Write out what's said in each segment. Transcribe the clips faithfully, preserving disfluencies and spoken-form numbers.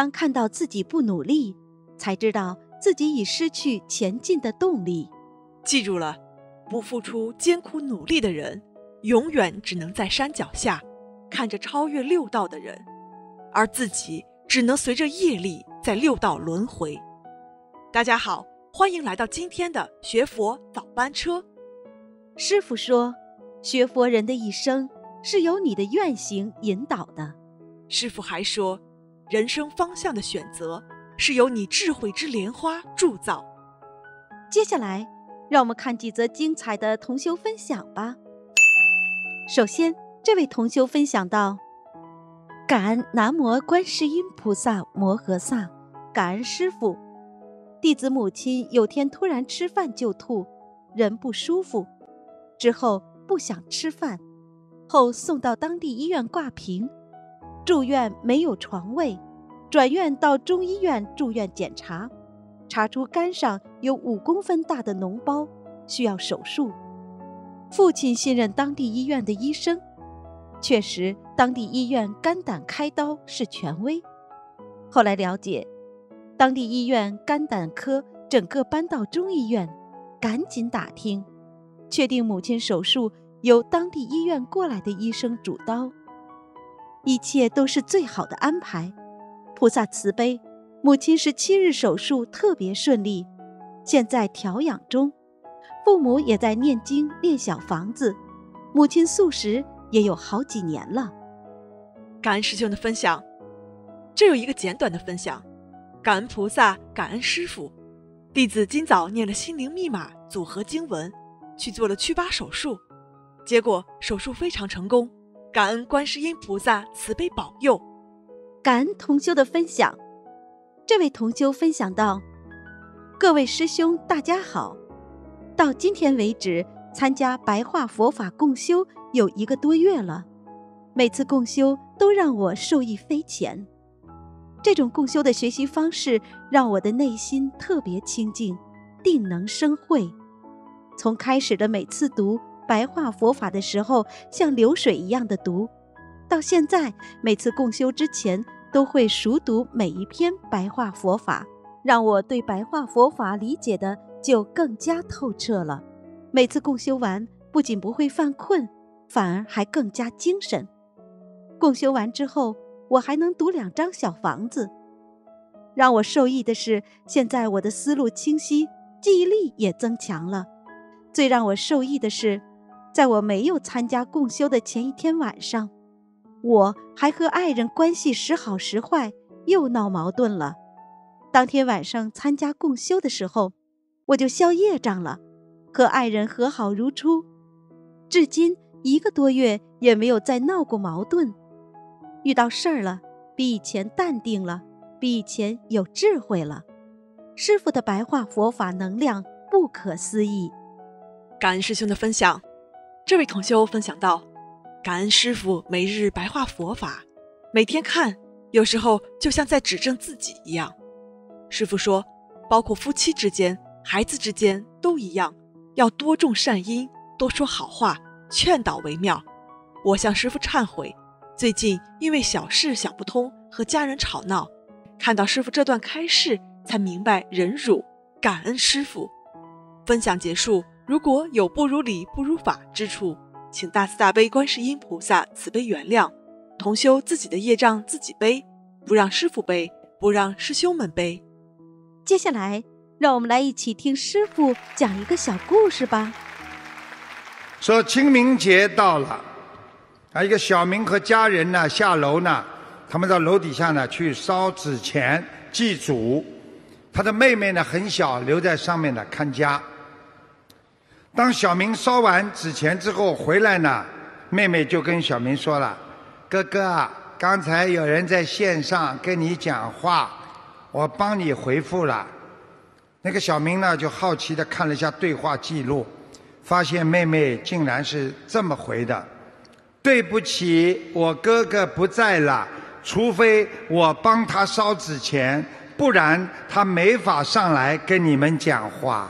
当看到自己不努力，才知道自己已失去前进的动力。 记住了，不付出艰苦努力的人，永远只能在山脚下看着超越六道的人，而自己只能随着业力在六道轮回。大家好，欢迎来到今天的学佛早班车。 师父说，学佛人的一生是由你的愿行引导的。 师父还说，人生方向的选择是由你智慧之莲花铸造。 接下来让我们看几则精彩的同修分享吧。首先，这位同修分享到：感恩南无观世音菩萨摩诃萨，感恩师父。弟子母亲有天突然吃饭就吐，人不舒服，之后不想吃饭，后送到当地医院挂瓶，住院没有床位，转院到中医院住院检查，查出肝上有五公分大的脓包，需要手术。父亲信任当地医院的医生，确实当地医院肝胆开刀是权威。后来了解，当地医院肝胆科整个搬到中医院，赶紧打听，确定母亲手术由当地医院过来的医生主刀，一切都是最好的安排。菩萨慈悲，母亲十七日手术特别顺利，现在调养中，父母也在念经念小房子，母亲素食也有好几年了。 感恩师兄的分享。这有一个简短的分享：感恩菩萨，感恩师父。弟子今早念了心灵密码组合经文，去做了祛疤手术，结果手术非常成功，感恩观世音菩萨慈悲保佑。 感恩同修的分享。这位同修分享到：各位师兄大家好，到今天为止参加白话佛法共修有一个多月了，每次共修都让我受益匪浅。这种共修的学习方式让我的内心特别清净，定能生慧。从开始的每次读白话佛法的时候像流水一样的读，到现在每次共修之前都会熟读每一篇白话佛法，让我对白话佛法理解的就更加透彻了。每次共修完不仅不会犯困，反而还更加精神。共修完之后我还能读两张小房子。让我受益的是，现在我的思路清晰，记忆力也增强了。最让我受益的是，在我没有参加共修的前一天晚上，我还和爱人关系时好时坏，又闹矛盾了。当天晚上参加共修的时候，我就消业障了，和爱人和好如初，至今一个多月也没有再闹过矛盾。遇到事儿了，比以前淡定了，比以前有智慧了。师父的白话佛法能量不可思议。 感恩师兄的分享。这位同修分享到：感恩师父每日白话佛法，每天看，有时候就像在指正自己一样。师父说，包括夫妻之间、孩子之间都一样，要多种善因，多说好话，劝导为妙。我向师父忏悔，最近因为小事想不通，和家人吵闹，看到师父这段开示，才明白忍辱，感恩师父。分享结束，如果有不如理不如法之处，请大慈大悲观世音菩萨慈悲原谅，同修自己的业障自己背，不让师父背，不让师兄们背。 接下来让我们来一起听师父讲一个小故事吧。 说清明节到了，啊，一个小明和家人呢下楼呢，他们到楼底下呢去烧纸钱祭祖，他的妹妹呢很小，留在上面呢看家。当小明烧完纸钱之后回来呢，妹妹就跟小明说了：哥哥，刚才有人在线上跟你讲话，我帮你回复了。那个小明呢就好奇地看了一下对话记录，发现妹妹竟然是这么回的：对不起，我哥哥不在了，除非我帮他烧纸钱，不然他没法上来跟你们讲话。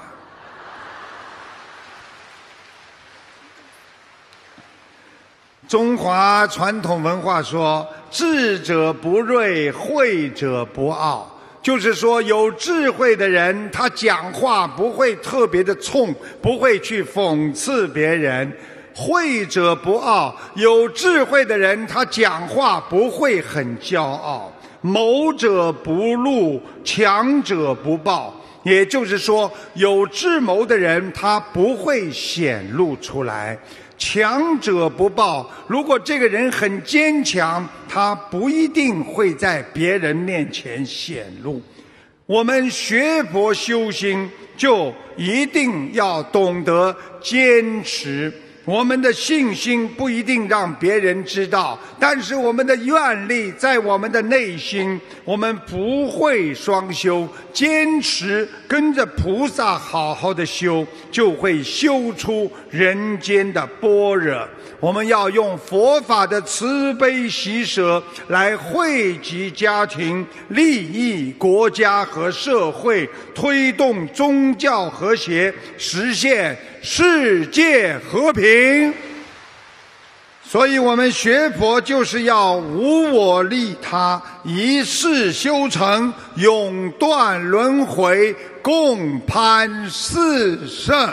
中华传统文化说，智者不锐，慧者不傲。就是说，有智慧的人，他讲话不会特别的冲，不会去讽刺别人。慧者不傲，有智慧的人，他讲话不会很骄傲。谋者不露，强者不暴。也就是说，有智谋的人，他不会显露出来。强者不暴，如果这个人很坚强，他不一定会在别人面前显露。我们学佛修心，就一定要懂得坚持。我们的信心不一定让别人知道，但是我们的愿力在我们的内心。我们不会双修，坚持跟着菩萨好好的修，就会修出人间的般若。我们要用佛法的慈悲喜舍来惠及家庭，利益国家和社会，推动宗教和谐，实现世界和平。所以我们学佛就是要无我利他，一世修成，永断轮回，共攀四圣。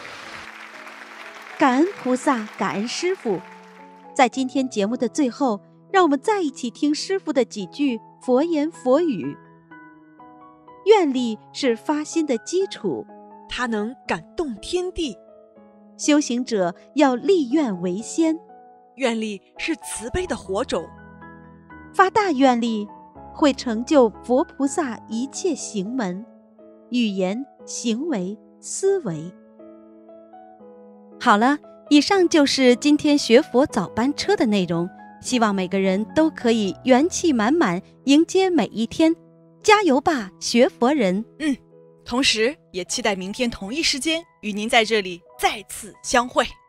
感恩菩萨，感恩师父。在今天节目的最后，让我们再一起听师父的几句佛言佛语。愿力是发心的基础， 它能感动天地。 修行者要立愿为先， 愿力是慈悲的火种。 发大愿力会成就佛菩萨一切行门、语言、行为、思维。好了，以上就是今天学佛早班车的内容，希望每个人都可以元气满满迎接每一天，加油吧，学佛人！ 嗯，同时也期待明天同一时间与您在这里再次相会。